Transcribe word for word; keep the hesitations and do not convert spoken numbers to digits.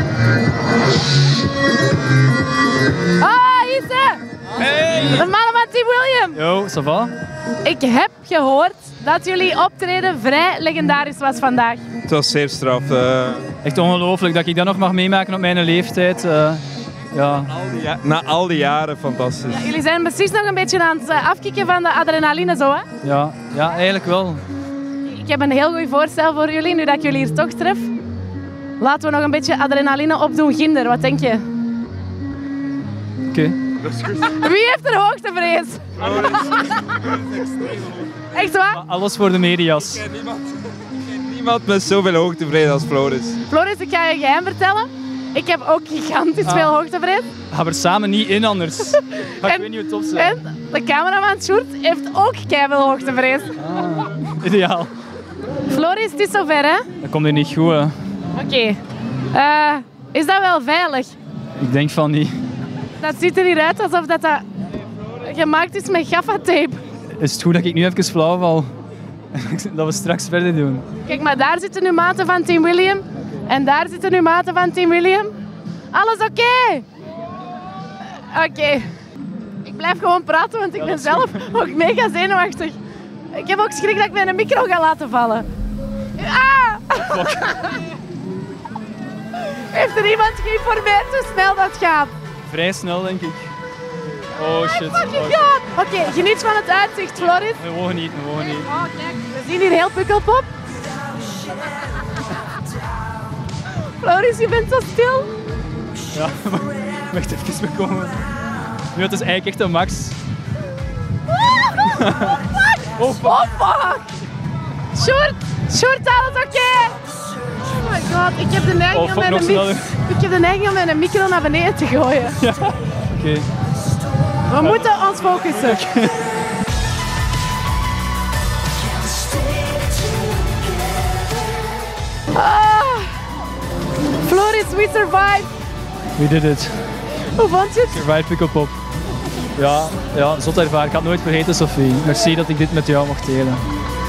Ah, hier is ze! Hey! De mannen van Team William. Yo, ça va? Ik heb gehoord dat jullie optreden vrij legendarisch was vandaag. Het was zeer straf. Uh... Echt ongelooflijk dat ik dat nog mag meemaken op mijn leeftijd. Uh, ja. Al die ja- na al die jaren, fantastisch. Ja, jullie zijn precies nog een beetje aan het uh, afkicken van de adrenaline, zo hè? Ja, ja, eigenlijk wel. Ik heb een heel goed voorstel voor jullie, nu dat ik jullie hier toch tref. Laten we nog een beetje adrenaline opdoen, Ginder. Wat denk je? Oké. Okay. Wie heeft er hoogtevrees? Echt waar? Maar alles voor de media's. Ik ken niemand, ik ken niemand met zoveel hoogtevrees als Floris. Floris, ik ga je geheim vertellen. Ik heb ook gigantisch Ah. veel hoogtevrees. Gaan we er samen niet in anders. Maar En- ik weet niet hoe tof zijn. En de cameraman Sjoerd heeft ook keiveel hoogtevrees. Ah, ideaal. Floris, het is zover hè? Dat komt hier niet goed, hè. Oké. Eh, is dat wel veilig? Ik denk van niet. Dat ziet er hier uit alsof dat, dat gemaakt is met gaffatape. Is het goed dat ik nu even flauw val? Dat we straks verder doen. Kijk, maar daar zitten nu maten van Team William. En daar zitten nu maten van Team William. Alles oké? Okay? Oké. Ik blijf gewoon praten, want ik ben zelf ook mega zenuwachtig. Ik heb ook schrik dat ik mijn micro ga laten vallen. Ah! Heeft er iemand geïnformeerd hoe snel dat gaat? Vrij snel, denk ik. Oh shit. Fucking Oh, god! Oké, geniet van het uitzicht, Floris. we mogen niet, we mogen niet. Oh, kijk, we zien hier heel Pukkelpop. Floris, je bent zo stil. Ja, maar wacht even, we komen. Nu, het is eigenlijk echt een max. Oh fuck! Oh fuck! Sjoerd! Sjoerd, alles oké? Oh my god, ik heb de neiging, Oh, om, fuck, mijn nog mic- sneller. ik heb de neiging om mijn micro naar beneden te gooien. Ja, oké. Okay. We moeten ons focussen. Ah, Floris, we survived. We did it. Hoe vond je het? Survive Pukkelpop. Ja, ja, zot ervaring. Ik had het nooit vergeten, Sophie. Merci dat ik dit met jou mocht delen.